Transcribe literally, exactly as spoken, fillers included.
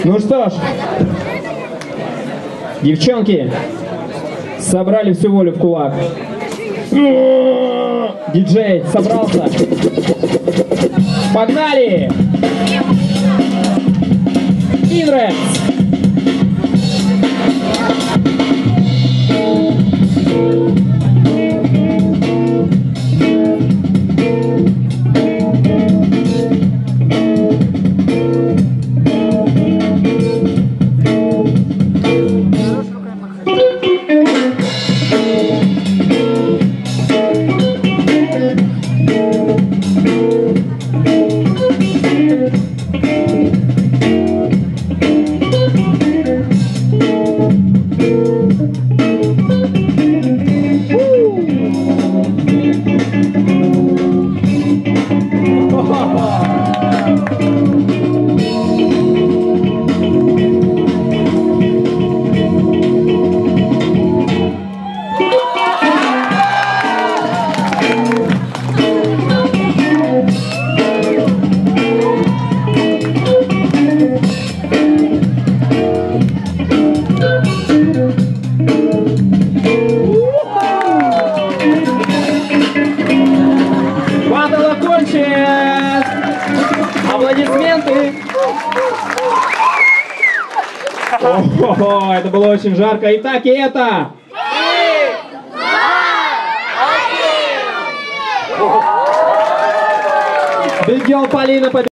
Ну что ж, девчонки, собрали всю волю в кулак. Диджей собрался. Погнали! Инрекс! Аплодисменты! О, это было очень жарко. Итак, и это... Биг Гелл Полина.